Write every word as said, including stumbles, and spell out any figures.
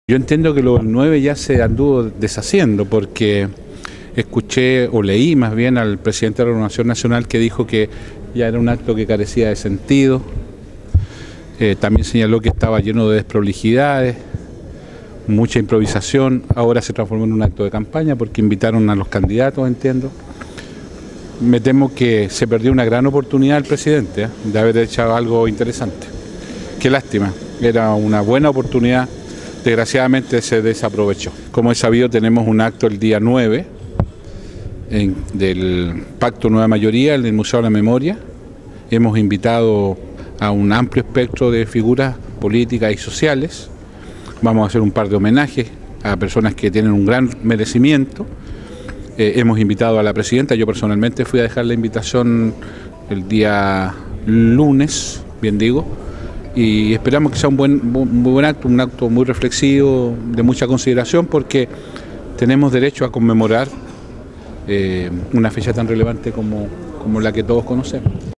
Yo entiendo que lo del nueve ya se anduvo deshaciendo porque escuché o leí más bien al presidente de la Renovación Nacional que dijo que ya era un acto que carecía de sentido. Eh, también señaló que estaba lleno de desprolijidades, mucha improvisación. Ahora se transformó en un acto de campaña porque invitaron a los candidatos, entiendo. Me temo que se perdió una gran oportunidad el presidente ¿eh? de haber hecho algo interesante. Qué lástima, era una buena oportunidad. Desgraciadamente se desaprovechó. Como es sabido, tenemos un acto el día nueve en, del Pacto Nueva Mayoría en el Museo de la Memoria. Hemos invitado a un amplio espectro de figuras políticas y sociales. Vamos a hacer un par de homenajes a personas que tienen un gran merecimiento. Eh, hemos invitado a la presidenta, yo personalmente fui a dejar la invitación el día lunes, bien digo, y esperamos que sea un buen, muy buen acto, un acto muy reflexivo, de mucha consideración, porque tenemos derecho a conmemorar eh, una fecha tan relevante como, como la que todos conocemos.